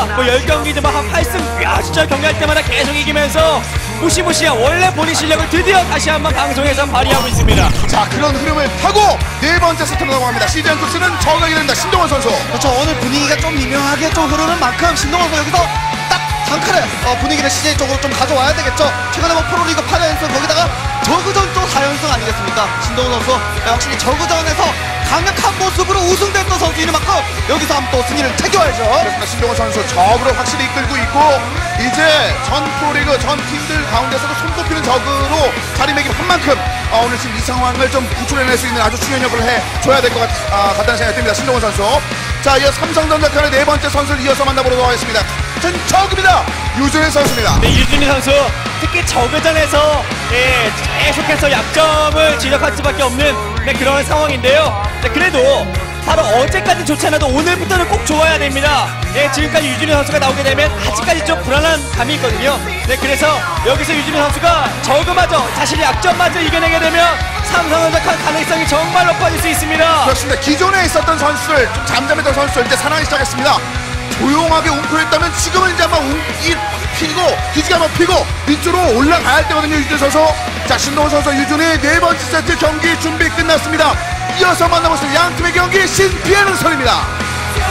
뭐 10경기지만 한 8승 진짜 경기할 때마다 계속 이기면서 무시무시한 원래 본인 실력을 드디어 다시 한번 방송에서 발휘하고 있습니다. 자, 그런 흐름을 타고 네 번째 세트로 넘어갑니다. 시즌 투스는 저격이 됩니다. 신동원 선수. 그렇죠. 오늘 분위기가 좀 미묘하게 좀 흐르는 만큼 신동원 선수 여기서 딱 한 칸에 분위기를 CJ 쪽으로 좀 가져와야 되겠죠. 최근에 뭐 프로리그 8연승 거기다가 저그전 또 4연승 아니겠습니까? 신동원 선수 확실히 저그전에서 강력한 모습으로 우승됐던 선수인 만큼 여기서 한번 또 승리를 챙겨야죠. 그렇습니다. 신동원 선수 적으로 확실히 이끌고 있고 이제 전 프로리그 전 팀들 가운데서도 손꼽히는 적으로 자리매김한 만큼 오늘 지금 이 상황을 좀 구출해낼 수 있는 아주 중요한 역할을 해줘야 될 것 같다는 생각이 듭니다. 신동원 선수. 자, 이어 삼성전자칸의 네 번째 선수를 이어서 만나보도록 하겠습니다. 같은 적입니다. 유준희 선수입니다. 네, 유준희 선수 특히 저그전에서 계속해서 약점을 지적할 수밖에 없는 그런 상황인데요. 그래도 바로 어제까지 좋지 않아도 오늘부터는 꼭 좋아야 됩니다. 지금까지 유준희 선수가 나오게 되면 아직까지 좀 불안한 감이 있거든요. 그래서 여기서 유준희 선수가 저그마저 자신의 약점마저 이겨내게 되면 삼성전자 가능성이 정말 높아질 수 있습니다. 그렇습니다. 기존에 있었던 선수들, 좀 잠잠했던 선수들 이제 살아나기 시작했습니다. 조용하게 웅크렸다면 지금은 이제 한번 피고 기지가 한번 피고 밑으로 올라가야 할 때거든요. 유준희 선수. 자, 신동원 선수 유준희 네 번째 세트 경기 준비 끝났습니다. 이어서 만나보겠습니다. 양 팀의 경기 신비의 능선입니다.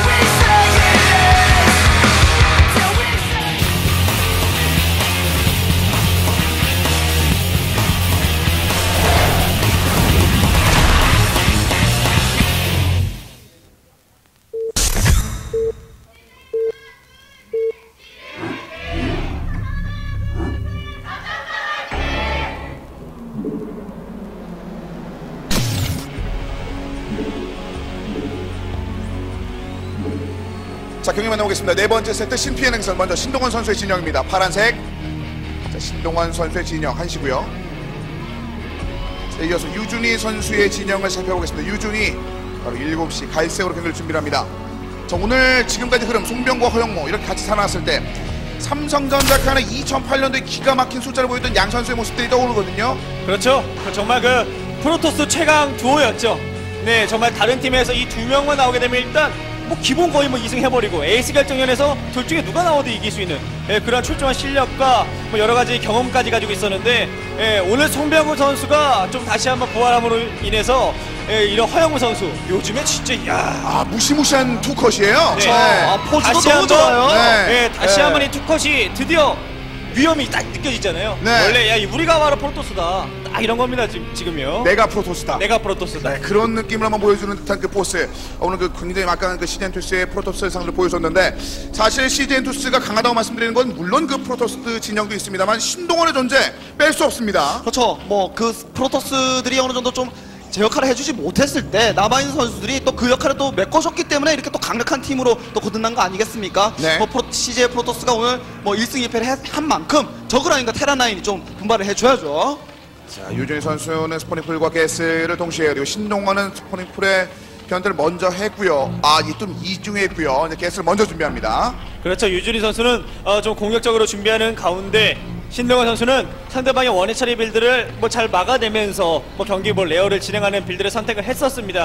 자, 경기 만나보겠습니다. 네 번째 세트 신피의 능선. 먼저 신동원 선수의 진영입니다. 파란색. 자, 신동원 선수의 진영 한시고요. 자, 이어서 유준희 선수의 진영을 살펴보겠습니다. 유준희 바로 7시 갈색으로 경기를 준비합니다. 자, 오늘 지금까지 흐름 송병구와 허영모 이렇게 같이 살아났을 때 삼성전자칸의 2008년도에 기가 막힌 숫자를 보였던 양 선수의 모습들이 떠오르거든요. 그렇죠. 정말 그 프로토스 최강 두오였죠. 네, 정말 다른 팀에서 이 두 명만 나오게 되면 일단 뭐 기본 거의 뭐 2승 해버리고 에이스 결정전에서 둘 중에 누가 나와도 이길 수 있는 그런 출중한 실력과 뭐 여러 가지 경험까지 가지고 있었는데 오늘 송병구 선수가 좀 다시 한번 부활함으로 인해서 이런 허영무 선수 요즘에 진짜 무시무시한 투컷이에요. 네. 포즈도 너무 좋아요. 다시 한번 이 투컷이 드디어 위험이 딱 느껴지잖아요. 네. 원래 우리가 바로 프로토스다 딱 이런 겁니다. 지금요. 내가 프로토스다. 내가 프로토스다. 네, 그런 느낌을 한번 보여주는 듯한 그 포스. 오늘 그 굉장히 막강한 그 시즌2스의 프로토스 상을 보여줬는데 사실 시즌2스가 강하다고 말씀드리는 건 물론 그 프로토스 진영도 있습니다만 신동원의 존재 뺄 수 없습니다. 그렇죠. 뭐 그 프로토스들이 어느 정도 좀 제 역할을 해주지 못했을 때 남아있는 선수들이 또 그 역할을 또 메꿔줬기 때문에 이렇게 또 강력한 팀으로 또 거듭난 거 아니겠습니까? 네. CJ 프로토스가 오늘 뭐 1승 2패를 한 만큼 저그라인과 테라나인이 좀 분발을 해줘야죠. 자, 유준희 선수는 스포닝풀과 게스를 동시에 그리고 신동원은 스포닝풀의 변화를 먼저 했고요. 좀 이중했고요. 이제 게스를 먼저 준비합니다. 그렇죠. 유준희 선수는 좀 공격적으로 준비하는 가운데 신동원 선수는 상대방의 원해 처리 빌드를 뭐 잘 막아내면서 뭐 경기 뭐 레어를 진행하는 빌드를 선택을 했습니다.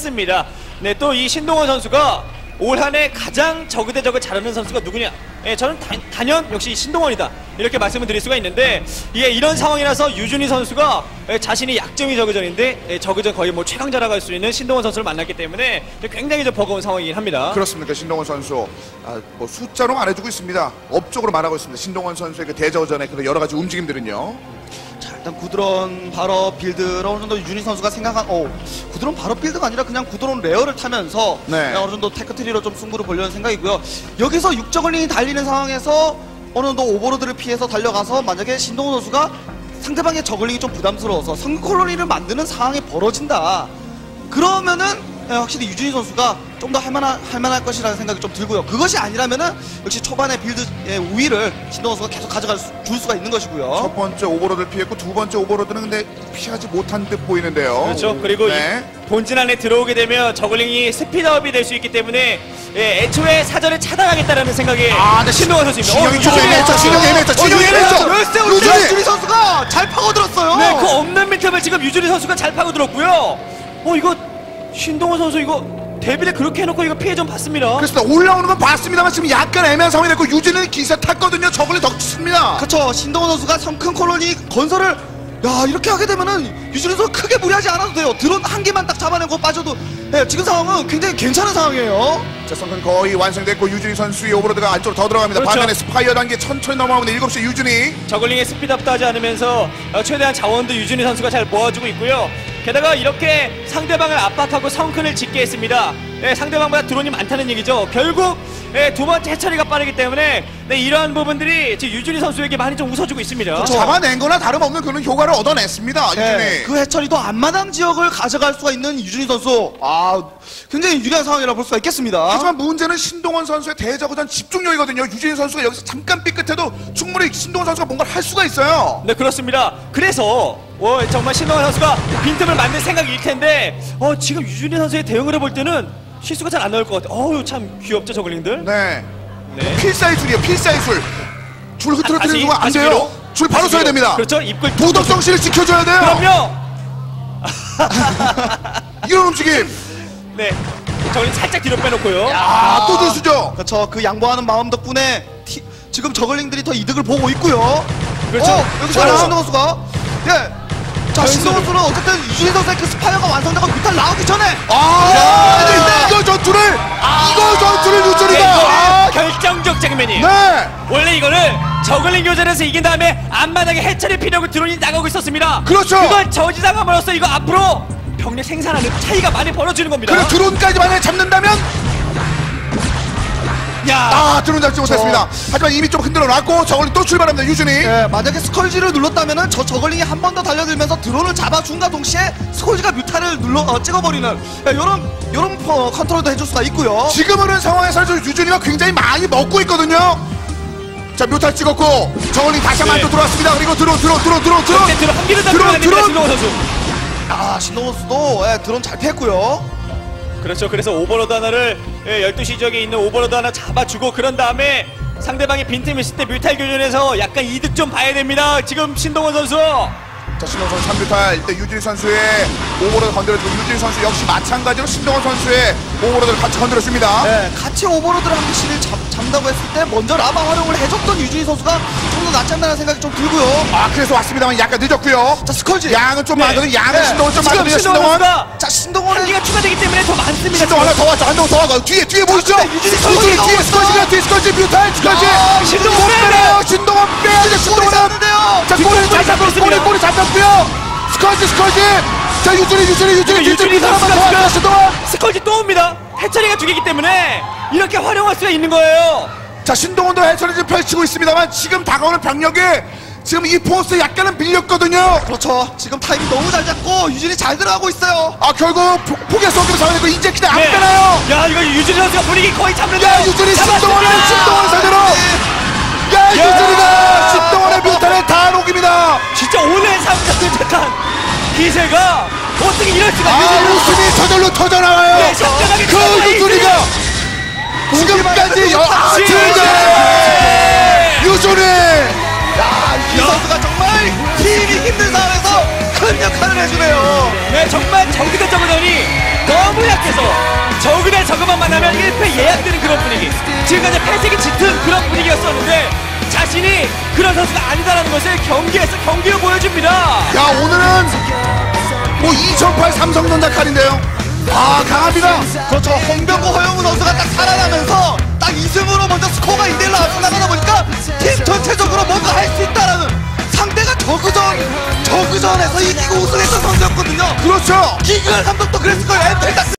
네, 또 이 신동원 선수가 올 한해 가장 저그 대 저그 잘하는 선수가 누구냐? 저는 단연 역시 신동원이다 이렇게 말씀을 드릴 수가 있는데 이런 상황이라서 유준희 선수가 자신이 약점이 저그전인데 저그전 거의 뭐 최강자라고 할 수 있는 신동원 선수를 만났기 때문에 굉장히 좀 버거운 상황이긴 합니다. 그렇습니까? 신동원 선수 뭐 숫자로 말해주고 있습니다. 업적으로 말하고 있습니다. 신동원 선수의 그 대저전의 그런 여러 가지 움직임들은요. 자, 일단 구드론 바로 빌드를 어느 정도 유준희 선수가 생각한 구드론 바로 빌드가 아니라 그냥 구드론 레어를 타면서 어느 정도 테크트리로 좀 승부를 보려는 생각이고요. 여기서 육저글링이 달리는 상황에서 어느 정도 오버로드를 피해서 달려가서 만약에 신동훈 선수가 상대방의 저글링이 좀 부담스러워서 성콜로니를 만드는 상황이 벌어진다. 그러면은 확실히 유준희 선수가 좀 더 할만할 것이라는 생각이 좀 들고요. 그것이 아니라면은 역시 초반에 빌드의 우위를 신동훈 선수가 계속 줄 수가 있는 것이고요. 첫 번째 오버로드를 피했고 두 번째 오버로드는 근데 피하지 못한 듯 보이는데요. 그렇죠. 그리고 이 본진 안에 들어오게 되면 저글링이 스피드업이 될 수 있기 때문에 애초에 사전에 차단하겠다라는 생각에 신동원 선수입니다. 진영이 애매했죠. 유준희 선수가 잘 파고들었어요. 네, 그 없는 민틈을 지금 유준희 선수가 잘 파고들었고요. 이거 신동원 선수 이거 데뷔를 그렇게 해놓고 이거 피해 좀 받습니다. 그렇습니다. 올라오는 건 봤습니다만 지금 약간 애매한 상황이 됐고 유진은 기세 탔거든요. 저걸리 더 칩니다. 그렇죠. 신동원 선수가 큰 콜로니 건설을 이렇게 하게 되면은 유준희 선수 크게 무리하지 않아도 돼요. 드론 한 개만 딱 잡아내고 빠져도 지금 상황은 굉장히 괜찮은 상황이에요. 자, 성큰 거의 완성됐고 유진희 선수의 오버로드가 안쪽으로 더 들어갑니다. 그렇죠. 반면에 스파이어 단계 천천히 넘어가고 있는 7시 유진희. 저글링의 스피드업도 하지 않으면서 최대한 자원도 유준희 선수가 잘 모아주고 있고요. 게다가 이렇게 상대방을 압박하고 성큰을 짓게 했습니다. 상대방보다 드론이 많다는 얘기죠. 결국 두 번째 해처리가 빠르기 때문에 이러한 부분들이 지금 유준희 선수에게 많이 좀 웃어주고 있습니다. 잡아낸 거나 다름없는 그런 효과를 얻어냈습니다. 유진희. 그 해처리도 앞마당 지역을 가져갈 수가 있는 유준희 선수. 굉장히 유리한 상황이라고 볼 수가 있겠습니다. 하지만 문제는 신동원 선수의 대저그전 집중력이거든요. 유진희 선수가 여기서 잠깐 삐끗해도 충분히 신동원 선수가 뭔가를 할 수가 있어요. 네, 그렇습니다. 그래서 정말 신동원 선수가 빈틈을 만들 생각일 텐데 지금 유준희 선수의 대응을 해볼 때는 실수가 잘 안 나올 것 같아요. 참 귀엽죠, 저글링들. 네. 네. 필사의 줄이에요. 필사의 줄. 줄 흐트러뜨리는 다시, 동안 안 다시 돼요. 위로. 줄 바로 써야 됩니다. 그렇죠. 입글 도덕성 씨를 지켜줘야 돼요. 그럼요. 이런 움직임. 네. 저글링 살짝 뒤로 빼놓고요. 또 들수죠. 그렇죠. 그 양보하는 마음 덕분에 지금 저글링들이 더 이득을 보고 있고요. 그렇죠. 여기서 신동원 선수가 자, 신동원 선수는 어쨌든 유준희 선수의 그 스파이어가 완성되고 뮤탈 나오기 전에 이거 전투를 유준이가 결정적 장면이에요. 네. 원래 이거를 저글링 교전에서 이긴 다음에 앞마당에 해처리 피려고 드론이 나가고 있었습니다. 그렇죠. 그걸 저지당함으로써 이거 앞으로 병력 생산하는 차이가 많이 벌어지는 겁니다. 그리고 드론까지 만약에 잡는다면 드론 잡지 못했습니다. 하지만 이미 좀 흔들어 놨고 저걸링 또 출발합니다. 유준이. 만약에 스컬지를 눌렀다면은 저글링이 한 번 더 달려들면서 드론을 잡아준과 동시에 스컬지가 뮤탈을 찍어버리는 요런 컨트롤도 해줄 수가 있고요. 지금은 상황에서 유준이가 굉장히 많이 먹고 있거든요. 자, 뮤탈 찍었고 저걸링 다시 한번 또 들어왔습니다. 그리고 드론 한 개를 다 들어갑니다. 신동원 선수. 신동원 선수도 드론 잘 피했고요. 그렇죠. 그래서 오버로드 하나를 12시 지역에 있는 오버로드 하나 잡아주고 그런 다음에 상대방이 빈틈이 있을 때 뮤탈 교전에서 약간 이득 좀 봐야 됩니다. 지금 신동원 선수. 자, 신동원 선수 3뮤탈 일단 유준희 선수의 오버로드 건드려주고 유준희 선수 역시 마찬가지로 신동원 선수의 오버로드를 같이 건드렸습니다. 같이 오버로드를 한 개씩을 잡는다고 했을 때 먼저 라바 활용을 해줬던 유준희 선수가 좀 더 낫지 않나라는 생각이 좀 들고요. 그래서 왔습니다만 약간 늦었고요. 자, 스컬지 양은 좀 많거든요. 양은 신동원 좀 지금 많거든요. 신동원 선수가 자, 신동원은 한기가 추가되기 때문에 더 많습니다. 신동원 하나 더 왔죠. 한 명 더 와가. 뒤에 보이죠? 근데 유준희 유준희 뒤에 선수가 스컬지 스컬지 뮤탈 스컬지. 신동원 못 빼야 빼요. 신동원 빼야죠. 신동원. 잡는데요. 자, 뒤쪽으로 꼬리 잡혔습니다. 꼬리 잡혔고요. 스컬지. 자, 유준희 사람만 더 왔죠. 신동원. 스컬지 또 옵니다. 해처리가 두 개이기 때문에 이렇게 활용할 수가 있는 거예요. 자, 신동원도 해처리 좀 펼치고 있습니다만 지금 다가오는 병력에 지금 이 포스 약간은 밀렸거든요. 그렇죠. 지금 타이밍 너무 잘 잡고 유준이 잘 들어가고 있어요. 결국 포기해서 어깨를 잡아내고 이제 그냥 안 네. 빼나요? 야, 이거 유준희 선수가 분위기 거의 잡는데요. 야, 유준희 잡았습니다. 신동원 사대로. 야, 유준이가 신동원의 뮤탈에 다 녹입니다. 진짜 오늘 상대는 착한 기세가 어떻게 이럴 수가 웃음이 저절로 터져나와요. 네, 샷전하게 그 유준이가 지금까지 유준이. 이 선수가 정말 팀이 힘든 상황에서 큰 역할을 해주네요. 네, 정말 저그대 저그전이 너무 약해서 저그대 저그만 만나면 1패 예약되는 그런 분위기. 지금까지 패색이 짙은 그런 분위기였었는데 자신이 그런 선수가 아니다라는 것을 경기로 보여줍니다. 야, 오늘은 뭐 2008 삼성전자 칼인데요. 강합니다. 그렇죠. 홍병구 허영우 선수가 딱 살아나면서 딱 2승으로 먼저 스코어가 1대1로 나가다 보니까 팀 전체적으로 뭔가 할 수 있다라는, 상대가 저그전에서 이기고 우승했던 선수였거든요. 그렇죠. 기글 감독도 그랬을 거예요.